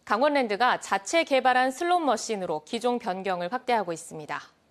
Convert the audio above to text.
강원랜드가 자체 개발한 슬롯 머신으로 기종 변경을 확대하고 있습니다.